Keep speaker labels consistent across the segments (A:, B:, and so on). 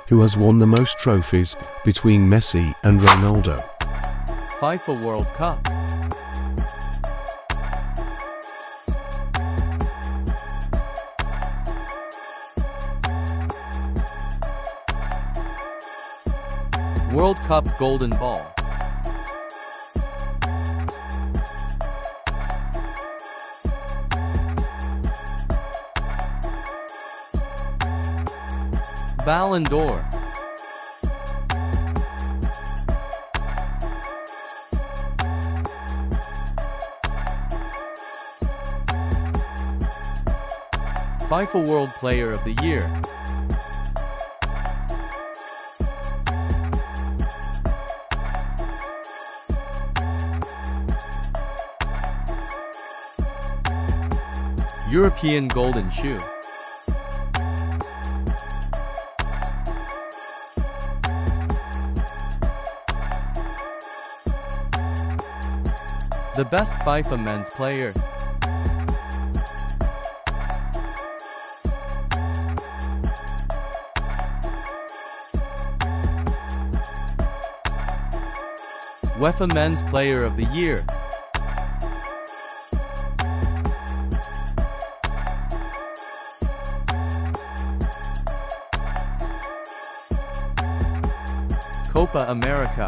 A: who has won the most trophies between Messi and Ronaldo?
B: FIFA World Cup. World Cup Golden Ball. Ballon d'Or. FIFA World Player of the Year. European Golden Shoe. The best FIFA men's player. UEFA Men's Player of the Year. Copa America.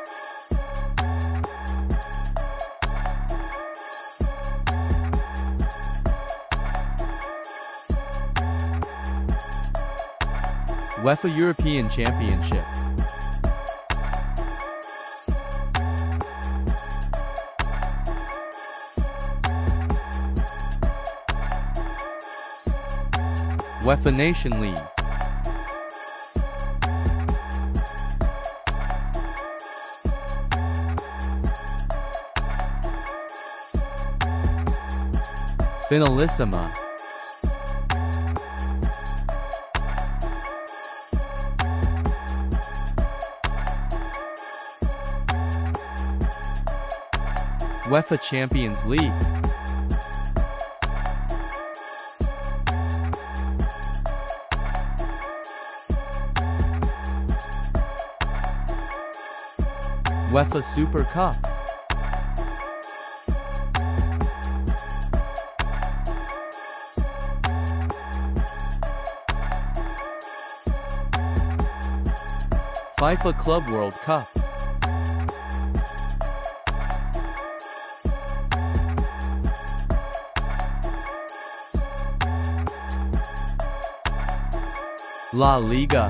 B: UEFA European Championship. UEFA Nation League. Finalissima. UEFA Champions League. UEFA Super Cup. FIFA Club World Cup. La Liga.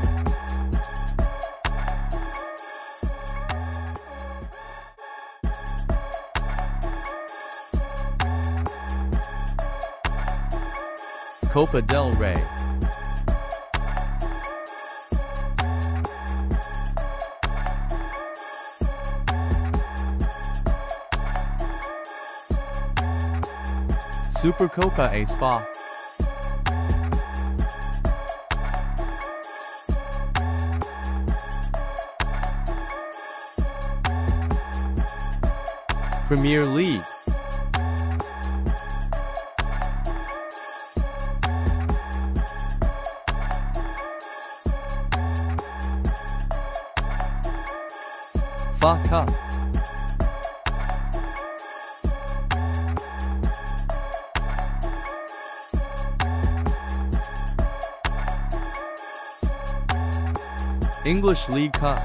B: Copa del Rey. Supercopa Espanha. Premier League. FA Cup. English League Cup.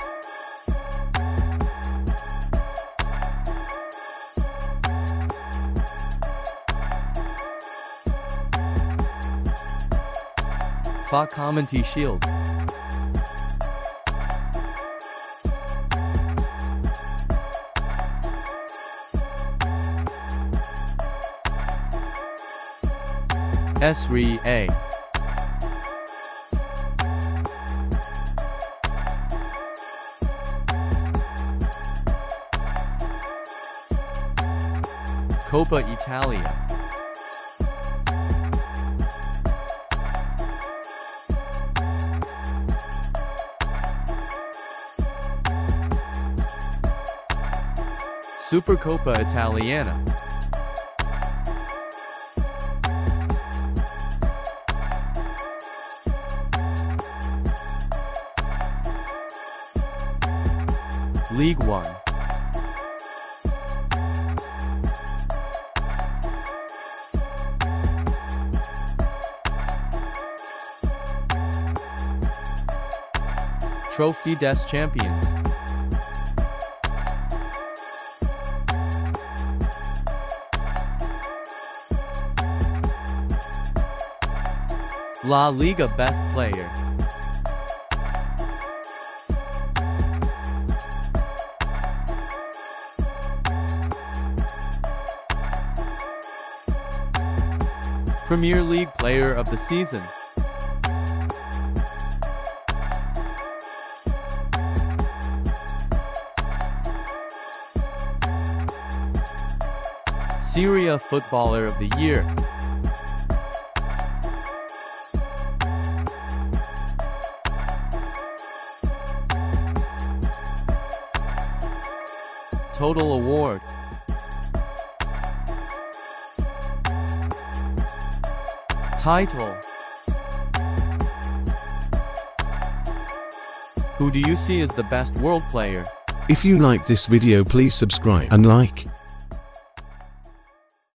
B: FA Community Shield. Serie A. Coppa Italia. Supercoppa Italiana. League One. Trophy des Champions. La Liga Best Player. Premier League Player of the Season. Serie A Footballer of the Year. Total Award. Title. Who do you see as the best world player?
A: If you liked this video, please subscribe and like.